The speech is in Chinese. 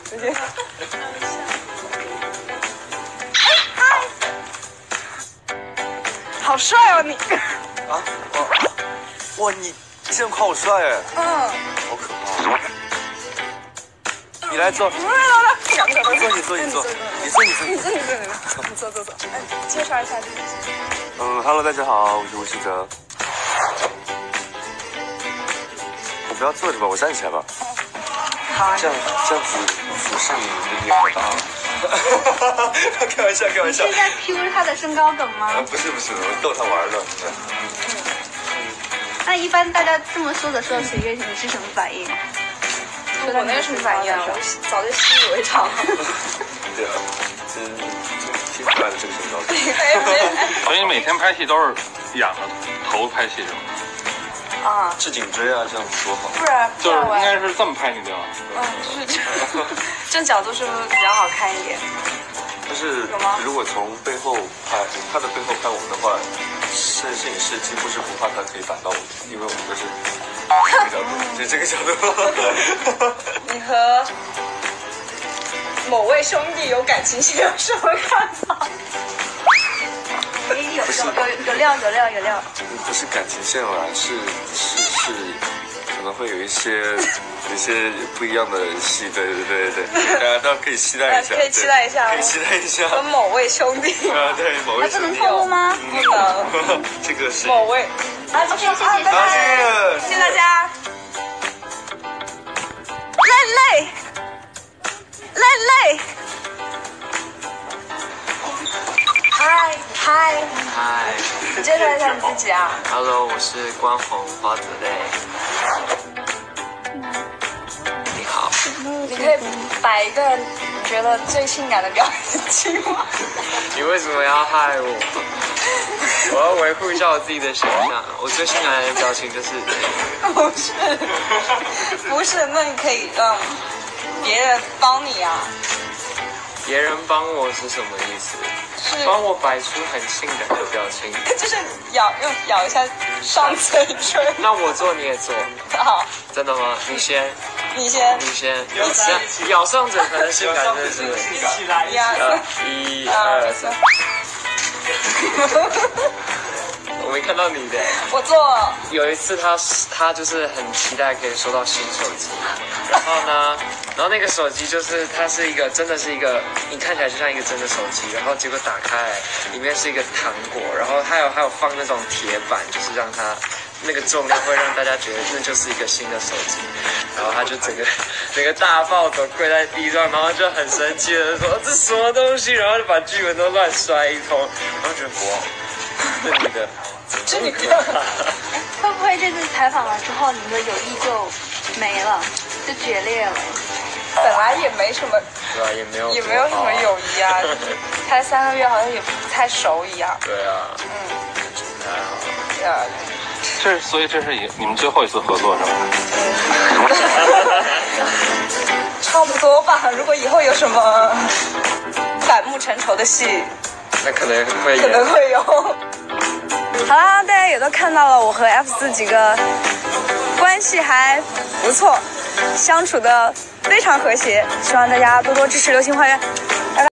直接。好帅哦你！ 啊，哇，你竟然夸我帅哎！ 嗯， 好可怕。你来坐。你坐。 哎，介绍一下自己。 Hello， 大家好，我是吴希哲。我不要坐着吧，我站起来吧。 好啊。 这样子俯视你的脸大。开玩笑。 你是在 Q 他的身高梗吗？ 不是，我逗他玩的。 那一般大家这么说随月，你是什么反应？ 我那个什么反应啊？我早就习以为常了。 对啊，挺可爱的这个身高。 所以你每天拍戏都是仰着头拍戏是吗？ 啊， 是颈椎啊，这样子多好。 不然就是应该是这么拍你对吧？ 就是正角度是不是比较好看一点？ 但是如果从背后拍他的背后拍我们的话，摄影师几乎是不怕他可以打到我们，因为我们都是这个角度，就这个角度。 你和某位兄弟有感情线有什么看法？ 有料。 不是感情线啦，是可能会有一些不一样的戏，对，大家都可以期待一下， 可以期待一下，和某位兄弟啊，对，某位兄弟。 不能透露吗？ 不能。 这个是某位。 好，谢谢大家。累。嗨，你介绍一下你自己啊。 Hello， 我是关宏，花子类。你好。 你可以摆一个你觉得最性感的表情吗？ 你为什么要害我？我要维护一下我自己的形象。我最性感的表情就是不是，那你可以让别人帮你啊。 别人帮我是什么意思？ 是帮我摆出很性感的表情， 就是咬一下上嘴唇。 那我做你也做。 好， 真的吗？你先。咬上嘴唇的性感真的是。 一起来 ，1、2、3。我没看到你的。 我做。 有一次他就是很期待可以收到新手机，然后那个手机就是它是一个真的是一个你看起来就像一个真的手机，然后结果打开来里面是一个糖果，然后还有放那种铁板，就是让它那个重量会让大家觉得那就是一个新的手机，然后他就整个大暴走跪在地上，然后就很生气的说这什么东西，然后就把剧本都乱摔一通，然后觉得哇，这女的。 会不会这次采访完之后，你们的友谊就没了，就决裂了？ 本来也没什么， 对啊，也没有什么友谊啊，才3个月，好像也不太熟一样。 对啊，还好。 对啊。 所以这是你们最后一次合作是吗？ 差不多吧。如果以后有什么反目成仇的戏， 那可能会有。好啦，大家也都看到了，我和 F4几个关系还不错，相处的非常和谐，希望大家多多支持《流星花园》。